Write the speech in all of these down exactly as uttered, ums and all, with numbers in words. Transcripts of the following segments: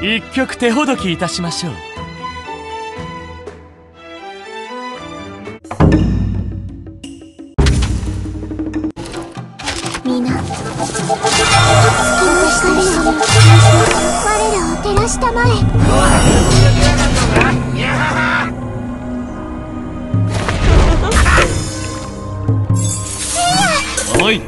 一曲手ほどきいたしましょう。 皆、月の光を我らを照らしたまえ。 重い。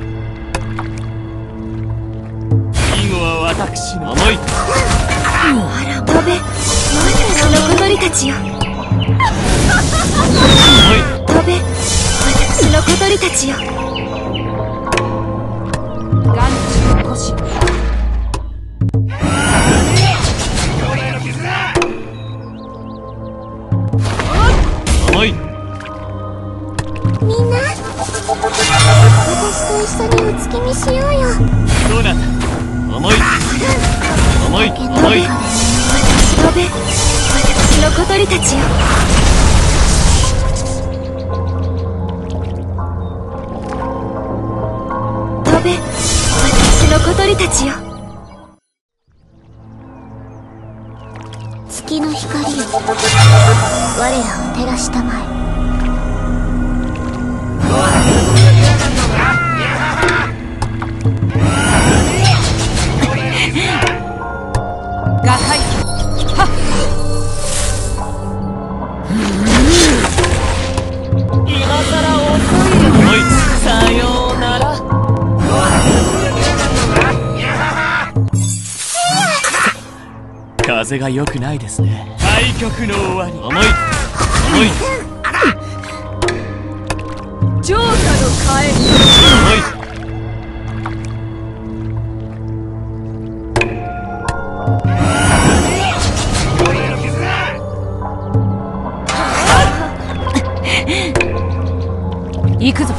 以後は私の重い。 あら、飛べ、私の小鳥たちよ。飛べ、私の小鳥たちよ。眼中都市。 重い。 みんな、私と一緒にお月見しようよ。 どうなんだ。重い。重い。重い。 飛べ、私の小鳥たちよ。飛べ、私の小鳥たちよ。月の光よ、我らを照らしたまえ。ガハイはっ。今さら遅いよ。さようなら。 風が良くないですね。対局の終わり。重い。重い。 城下の替え。 重い。 行くぞ。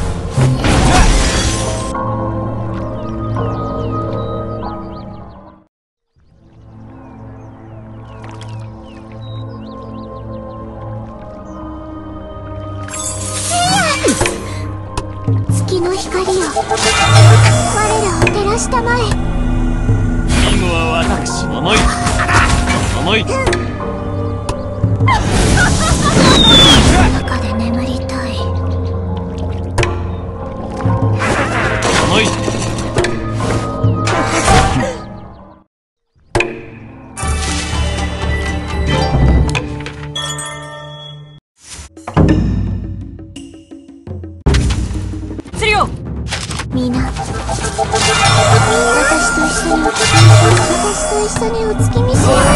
月の光よ、我らを照らしたまえ。 以後は私。重い。重い。 中で眠りたい。 重い。 釣りよ。みんな、私と一緒に私と一緒にお月見しようよ。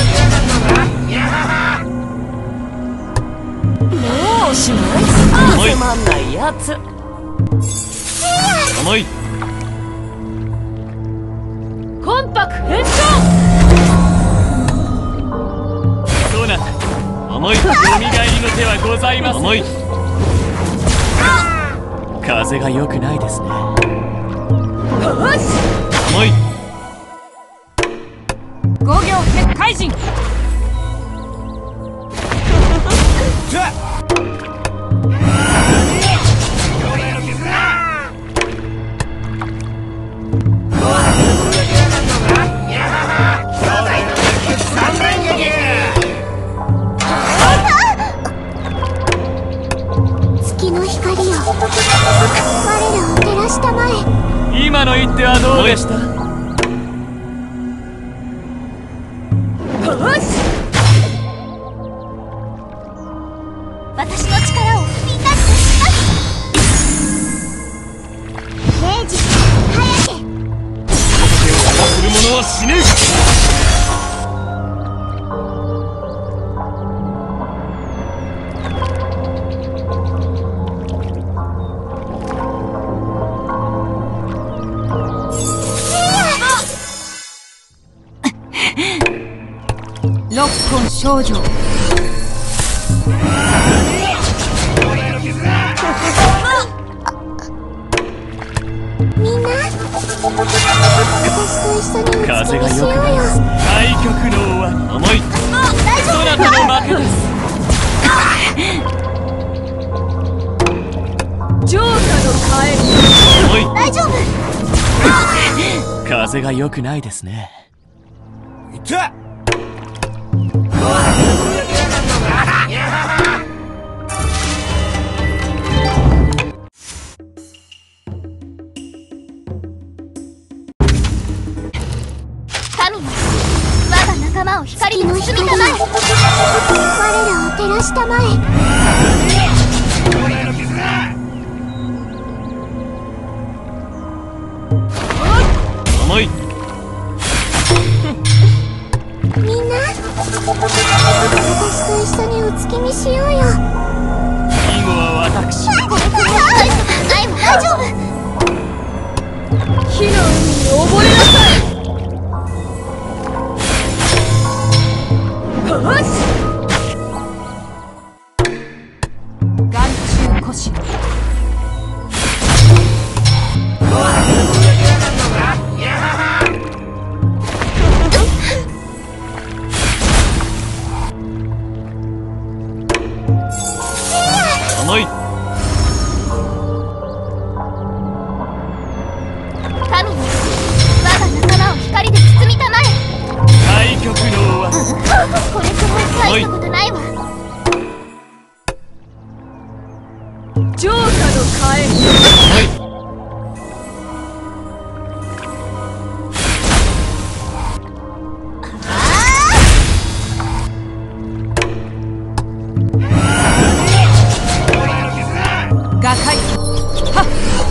もうおしまい。つまんないやつ。 重い。 魂魄返上。 どうなんだ。重い。蘇りの手はございません。重い。風が良くないですね。 よし。 重い。 五行結界人。月の光よ、我らを照らしたまえ。 今の一手はどうでした。 よし。私の力をみんなに貸します。明治早け。 手をする者は死ぬ。 六根少女。みんな、私と一緒にお月見しようよ。 対局の終わり。重い。そなたの負けです。 城下の替え。 重い。 大丈夫。 風が良くないですね。 いた。 神よ、我が仲間を光で包みたまえ。我らを照らしたまえ。 重い。 みんな、私と一緒にお月見しようよ。 以後は私。 これくらい大したことないわ。大丈夫。火の海に溺れなさい。よし。眼中腰。 重い。 神よ、我が仲間を光で包みたまえ。 対極の輪。 これくらい大したことないわ。浄化の火炎。ガカイ。はっ。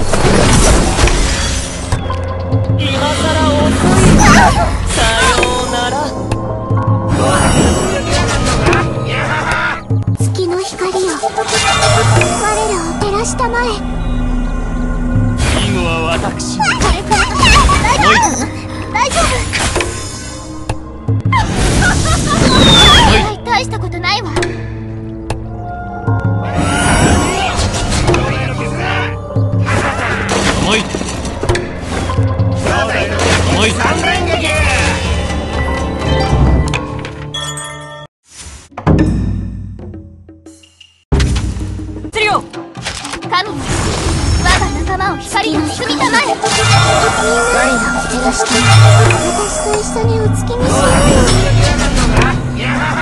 今さら遅い。さようなら。 月の光よ、我らを照らしたまえ。 以後は私。 これくらい大丈夫。大丈夫。大したことないわ。 重い。重い。 釣りよ、神よ、我が仲間を光で包みたまえ。みんな、我らを照らしたまえ。私と一緒にお月見しようよ。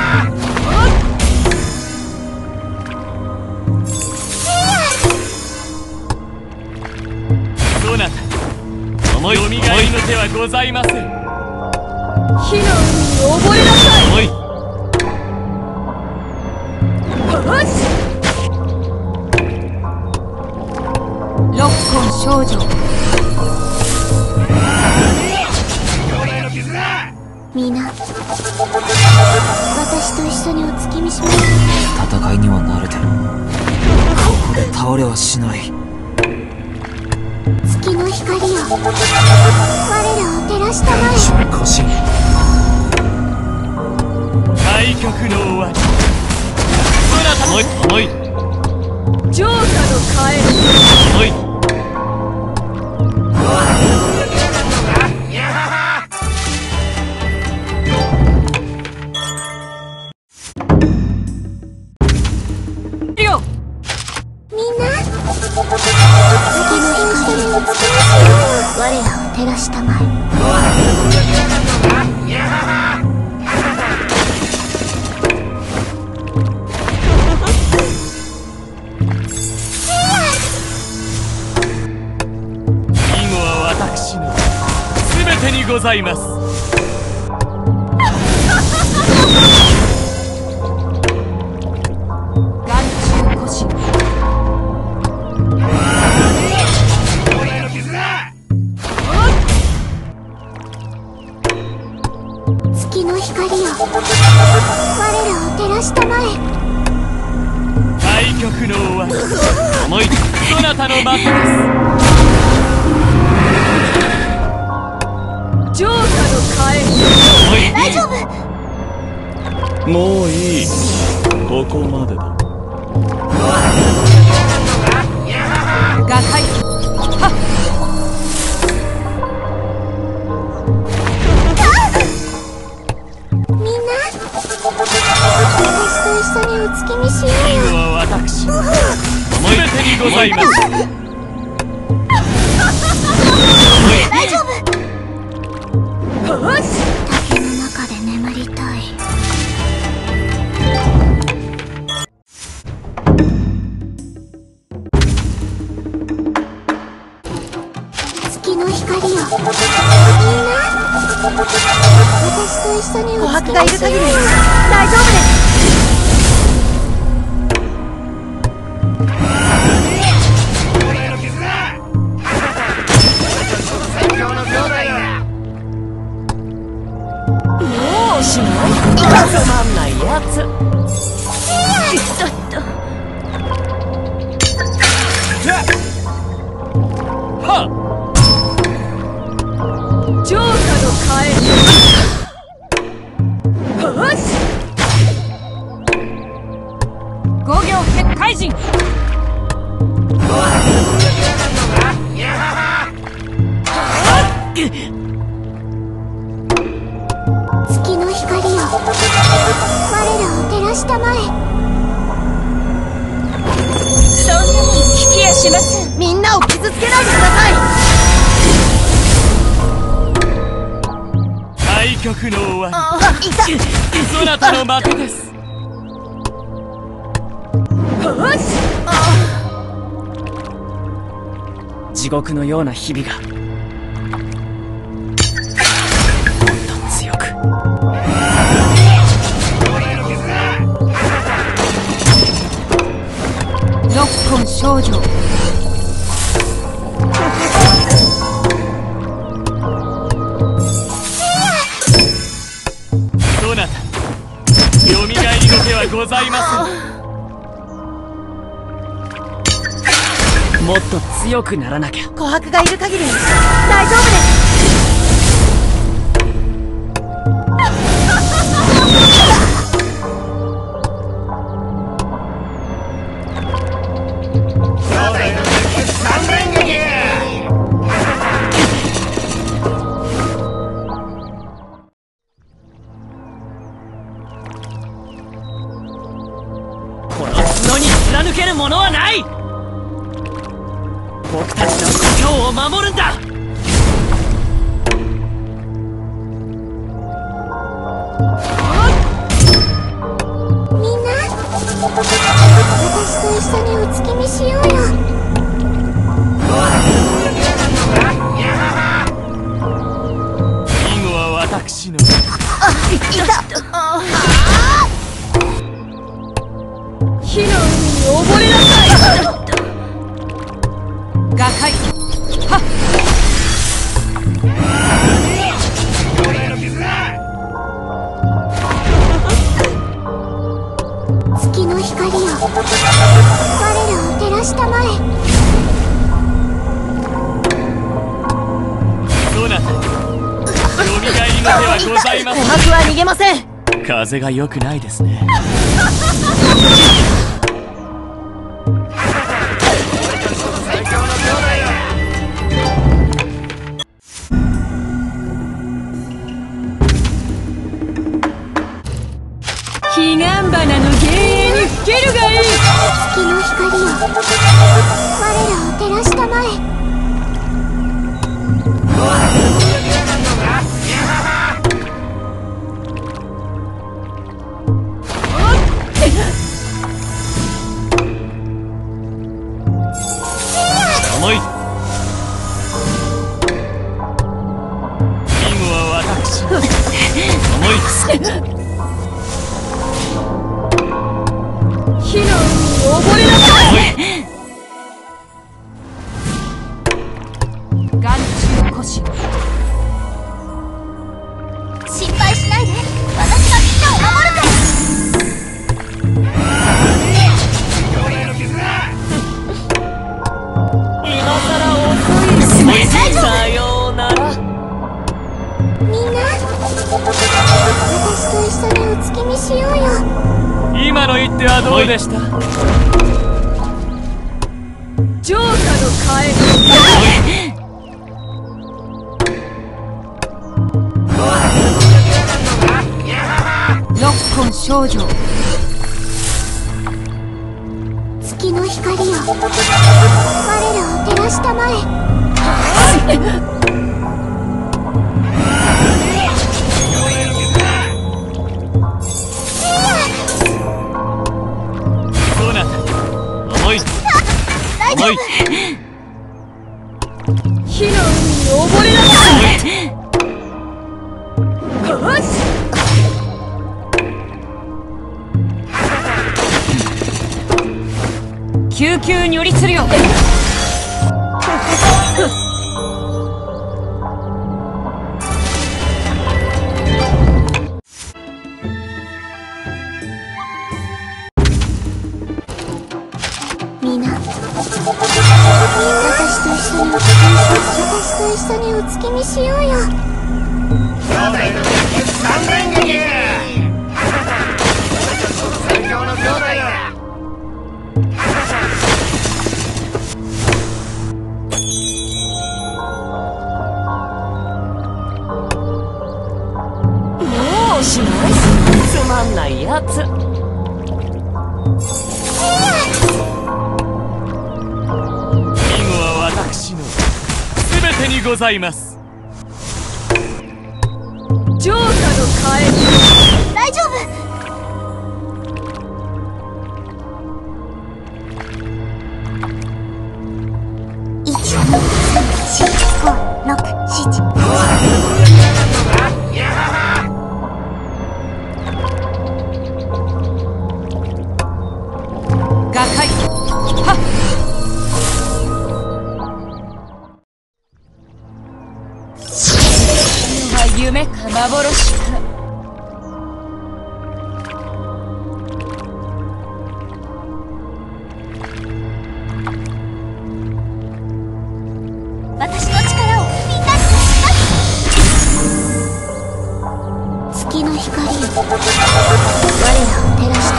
どなた思いよみがえりの手はございません。 火の海に溺れなさい。 重い。 よし。六根少女。みんな、私と一緒にお月見します。 戦いには慣れてる。ここで倒れはしない。 月の光よ、我らを照らしたまえ。 腰。 対極の輪。どなた重い。重い。 浄化の火炎。 重い。 みんな、月の光をお月見しようよ。我らを照らしたまえ。 以後は私の全てにございます。 眼中腰。月の光よ、我らを照らしたまえ。 対極の輪。重い。どなたの負けです。 浄化の火炎。 重い。 大丈夫。 もういい。ここまでだ。 ガカイ。はっ。みんな、私と一緒にお月見しよう以よ。 後は私。全てにございます。 大丈夫。よし。竹の中で月の光よ、みんな私と一緒にお月見しようよ。 大丈夫です。もうおしまい。つまんないやつ。ちょっとは浄化のカエル。よし五行結界人。 月の光よ、我らを照らしたまえ。 そんなに聞きやしません。みんなを傷つけないでください。 対局の終わああ、いた。 り、そなたの負けです。 よし。 地獄のような日々がもっと強く。 六根少女。 そなた、よみがえりの手はございません。 もっと強くならなきゃ。 琥珀がいる限り大丈夫です。 この角に貫けるものはない。僕たちの故郷を守るんだ。 みんな私と一緒にお月見しようよ。 以後は私の。 いた。火の海に溺れなさい。瓦解。はっ。 月の光よ、我らを照らしたまえ。 そなた、よみがえりの手はございま琥せん。 珀は逃げません。 風が良くないですね。 彼岸花の幻影にふけるがいい。 月の光よ、我らを照らしたまえ。 重い。以後は私の。重い。 火の海に溺れなさい。眼中古紙。 心配しないで、私がみんなを守るから。 今さら遅いです。 大丈夫。 さようなら。 みんな私と一緒にお月見しようよ。 今の一手はどうでした？ 浄化のカエル。六根少女。 月の光よ、我らを照らしたまえ。 そなた、重い。重い。 火の海に溺れなさい。よし。救急如律令。 みんな私と一緒に私と一緒にお月見しようよ。 兄弟の三連撃。最強の兄弟だ。 もうおしまい。つまんないやつ。 私の全てにございます。 浄化のカエル。 大丈夫。いち、に、さん、よん、ご、ろく、なな、はち。 瓦解。はっ。夢か幻か。 私の力をみんなに貸します。月の光よ、我らを照らした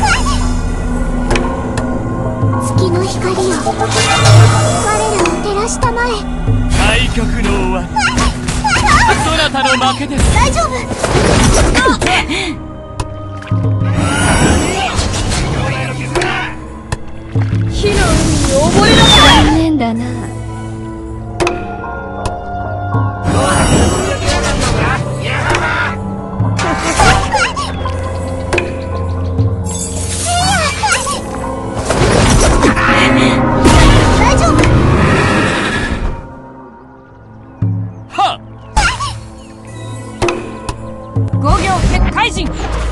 まえ。月の光よ、我らを照らしたまえ。 対局の終わり。そなたの負けです。 大丈夫。 火の海に溺れなさい。残念だな。 大丈夫。 はっ。 五行結界人。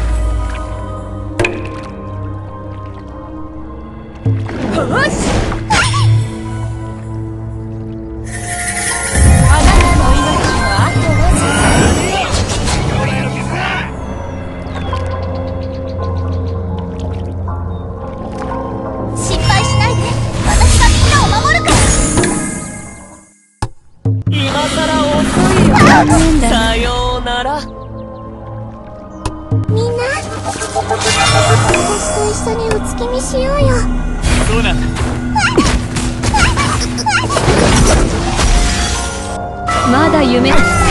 よし。あなたの命はあとわずか。 心配しないで。私がみんなを守るから。 今さら遅いよ。さようなら。 みんな、私と一緒にお月見しようよ。 そなたまだ夢。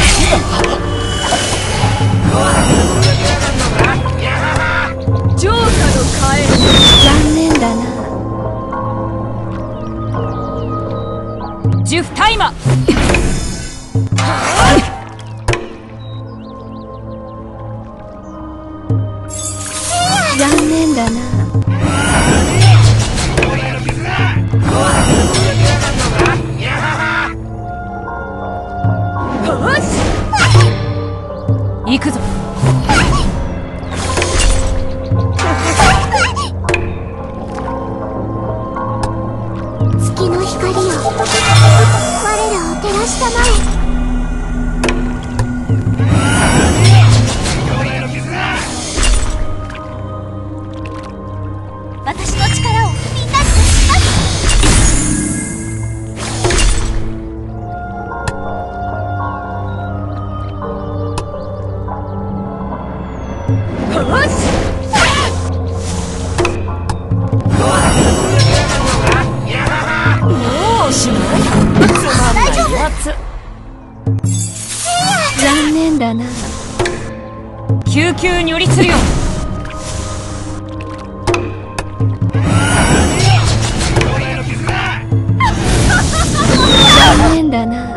浄化のカエル。残念だな。ジュフタイマ。残念だな。行くぞ。 月の光よ、我らを照らしたまえ。私の力をみんなに貸します。 よし。もうおしまい。つまんないやつ。残念だな。救急如律令。残念だな。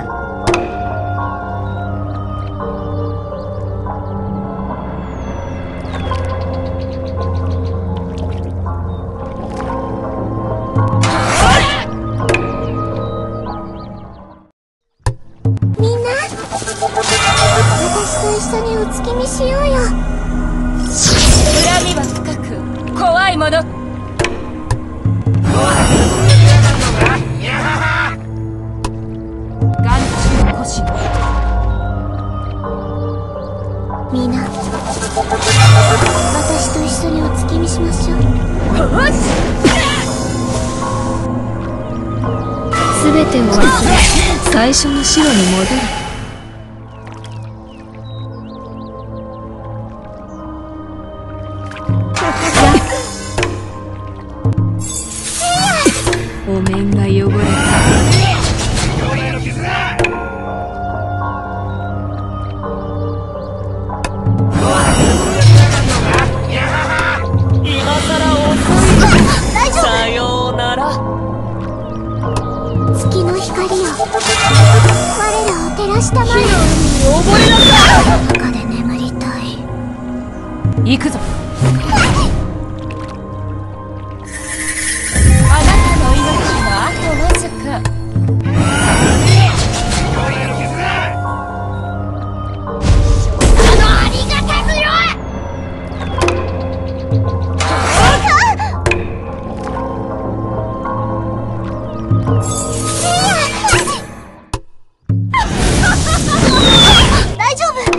み緒にお月見しようよ。 恨みは深く怖いもの。眼中古神。 みんな私と一緒にお月見しましょう。 すべてを忘れ最初の城に戻る。お面が汚れた。 今さら遅い。 大丈さようなら。 夫。月の光よ、我らを照らしたまえ。 溺れなさい。 中で眠りたい。 行くぞ。あなたの命はあとわずか。 大丈夫。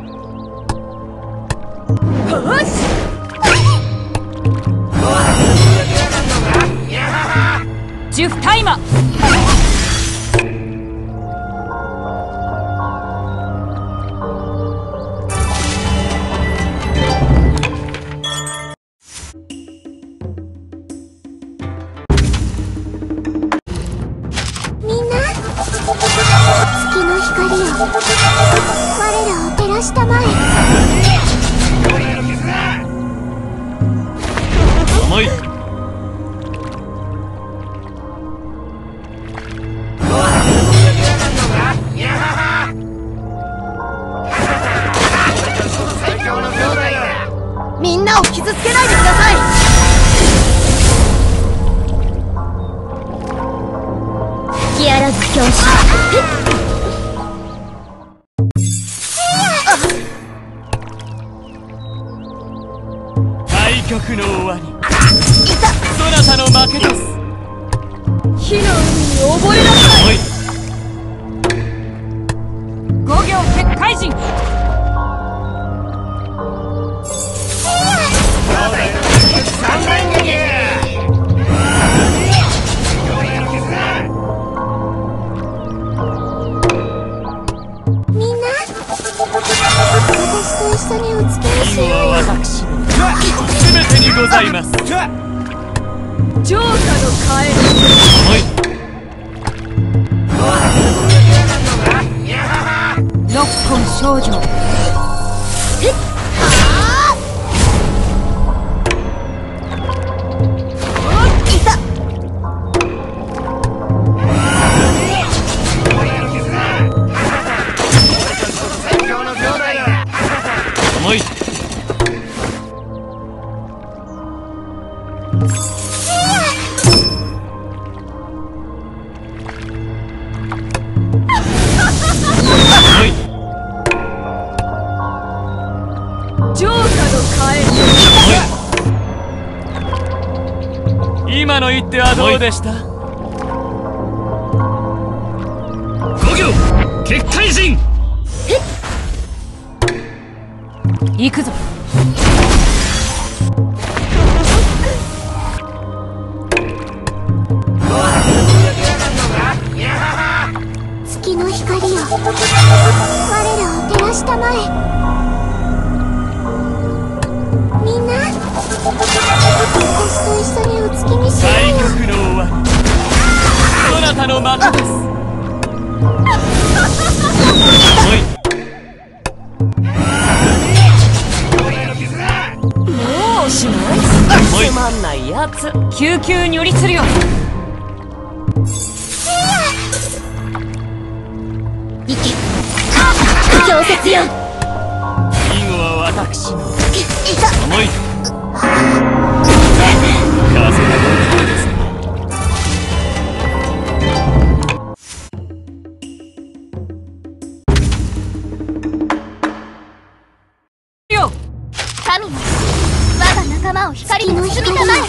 ジュフタイマー。 みんな月の光よ、我らを照らしたまえ。 甘い。 みんなを傷つけないでください。 吹き荒らぐ拍子。 対局の終わり。そなたの負けです。 火の海に溺れなさい。 おい。 五行結界人。 三連撃。 みんな私と一緒にお月見しよう今はよ。 私の全てにございます。 城下のカエル。 おい。 六根少女。 おい。おい。 城下のカエル。 今の一手はどうでした？五行結界人。 行くぞ。 月の光よ、我らを照らしたまえ。みんな私と一緒にお月見しよ対うよ。 局の終わり。そなたの負けです。おい。 もうおしまい。 おい。 つまんないやつ。救急に寄りするよ。 行け、強説よ。 以後は私のいた。 思い。風がどうですか。 光に包みたまえ。みんな、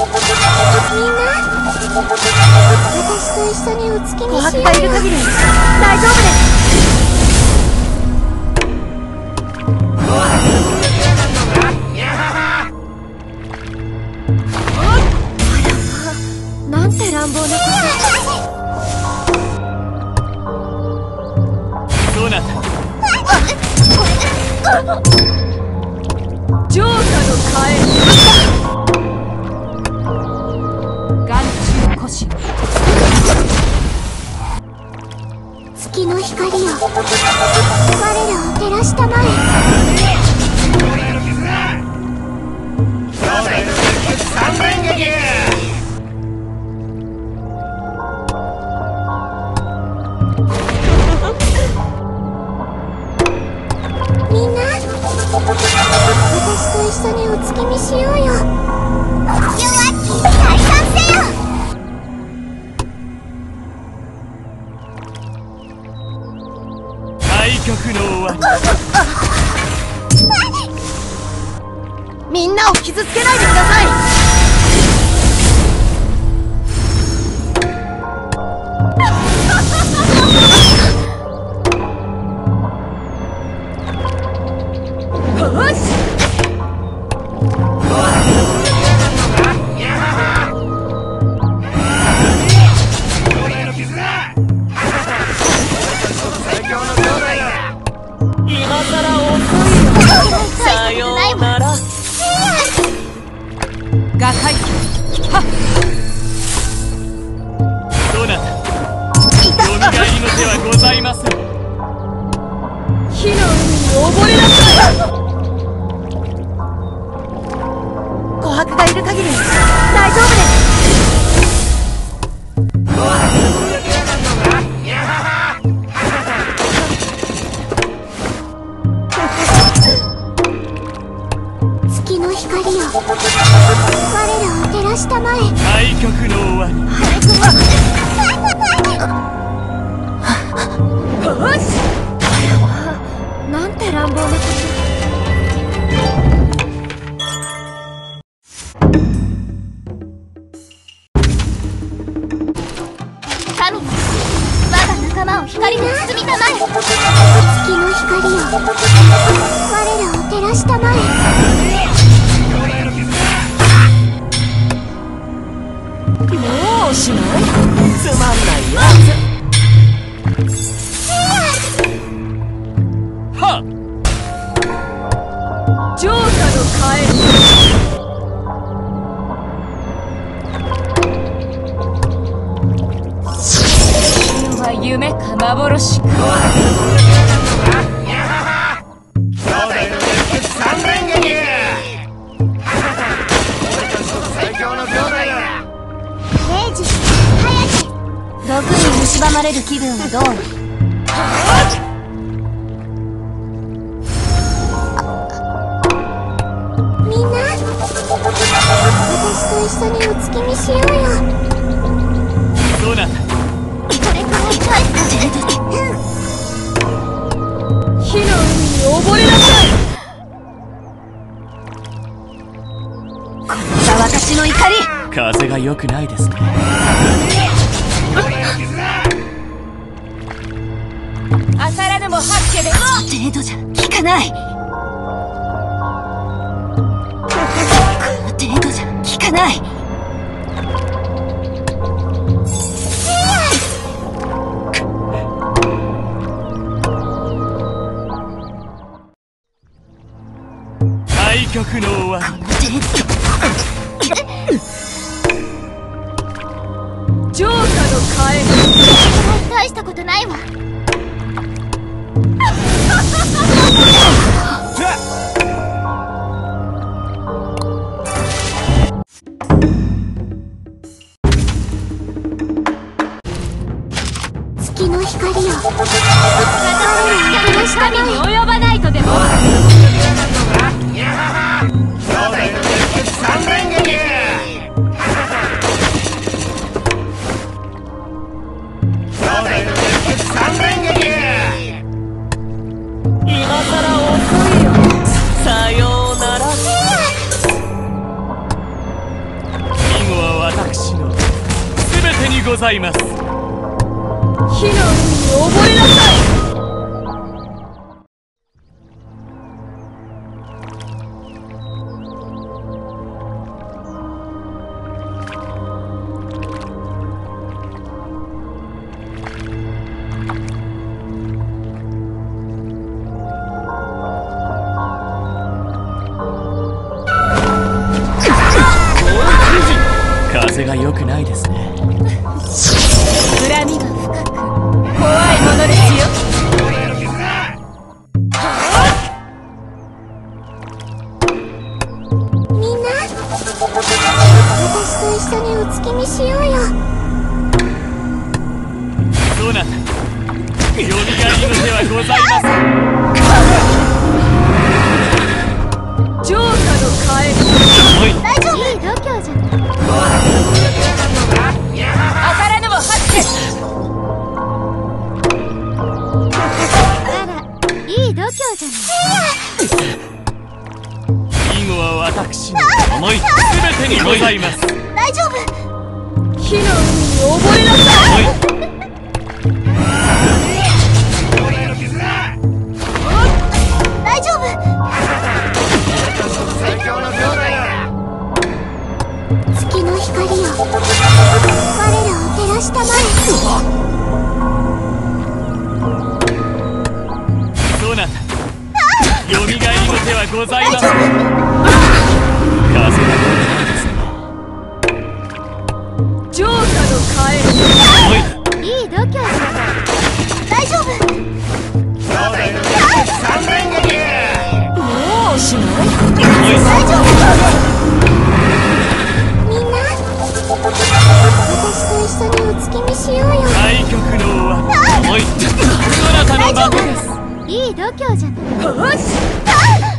私と一緒にお月見しようよ。 琥珀がいる限り大丈夫です。なんて乱暴なこと。 どなた浄化の火炎眼中古神月の光よ、我らを照らしたまえ。 三連撃。 みんな、私と一緒にお月見しようよ。弱気退散せよ。 対局の終わり。 みんなを傷つけないでください。よし。今さら遅いよ。さようなら。画界はっ。 どなたよみがえりの手はございません。 火の海に溺れなさい。琥珀がいる限り大丈夫です。 月の光よ、我らを照らしたまえ。 対局の終わり。 よし。なんて乱暴なこと。 神よ、我が仲間を光に包みたまえ。月の光よ、我らを照らしたまえ。 もうおしまい。つまんないやつ。 はっ。 浄化の火炎これは夢か幻か。 三連撃。最強の兄弟だ。 平次、早く。毒に蝕まれる気分はどう？みんな、私と一緒にお月見しようよ。 どなたこれくらい帰って火の海に溺れなさい。これが私の怒り。 風が良くないですね。 あさらぬも八家で程度じゃ効かない。この程度じゃ効かない。 対局の終わり。 浄化の火炎大したことないわ。月の光よ、 神に及ばないとでも。 三連撃。三連ざいます。 火の海に溺れなさい。 風が良くないですね。 恨みが深く怖いものですよ。 みんな私と一緒にお月見しようよ。 どなたよみがえりの手はございません。 浄化のカエル。 おい、 大丈夫。いい度胸じゃない。 当たらぬも八手。 あら、いい度胸じゃない。 以後は私の思いすべてにございます。 大丈夫。 火の海に溺れなさい。 おい、 大丈夫。 最強の兄弟だ。 月の光よ、我らを照らしたまえ。 どなたよみがえりの手はございません。風がないですね。 浄化のカエル。 おい、 いい度胸じゃない。大丈夫。 兄弟の三連撃。 もうおしまい。 おい、 大丈夫。みんな私と一緒にお月見しようよ。 対局の終わり。おい、どなたの負けです。 いい度胸じゃない。 よし。